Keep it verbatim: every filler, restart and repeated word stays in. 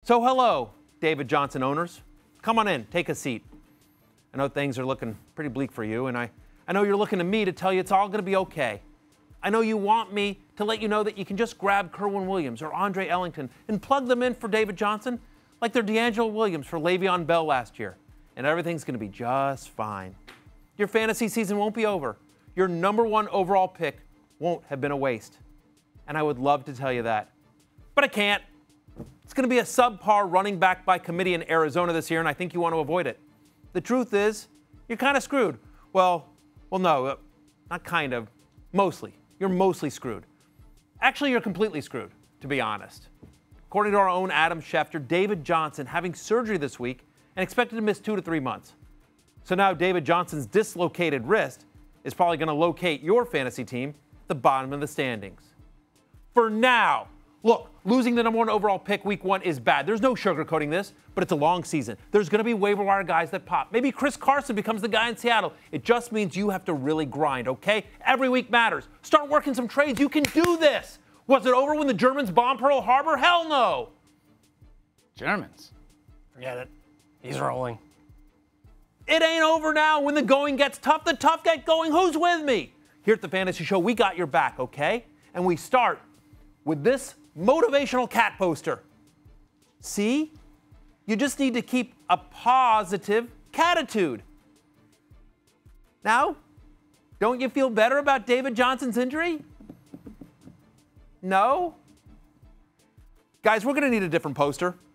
So hello, David Johnson owners. Come on in, take a seat. I know things are looking pretty bleak for you, and I, I know you're looking to me to tell you it's all going to be okay. I know you want me to let you know that you can just grab Kerwin Williams or Andre Ellington and plug them in for David Johnson like they're D'Angelo Williams for Le'Veon Bell last year, and everything's going to be just fine. Your fantasy season won't be over. Your number one overall pick won't have been a waste. And I would love to tell you that, but I can't. It's going to be a subpar running back by committee in Arizona this year, and I think you want to avoid it. The truth is, you're kind of screwed. Well, well, no, uh, not kind of, mostly. You're mostly screwed. Actually, you're completely screwed, to be honest. According to our own Adam Schefter, David Johnson having surgery this week and expected to miss two to three months. So now David Johnson's dislocated wrist is probably going to locate your fantasy team at the bottom of the standings. For now. Look, losing the number one overall pick week one is bad. There's no sugarcoating this, but it's a long season. There's going to be waiver wire guys that pop. Maybe Chris Carson becomes the guy in Seattle. It just means you have to really grind, okay? Every week matters. Start working some trades. You can do this. Was it over when the Germans bombed Pearl Harbor? Hell no. Germans? Forget it. He's rolling. It ain't over now. When the going gets tough, the tough get going. Who's with me? Here at the Fantasy Show, we got your back, okay? And we start with this motivational cat poster. See? You just need to keep a positive catitude. Now, don't you feel better about David Johnson's injury? No? Guys, we're going to need a different poster.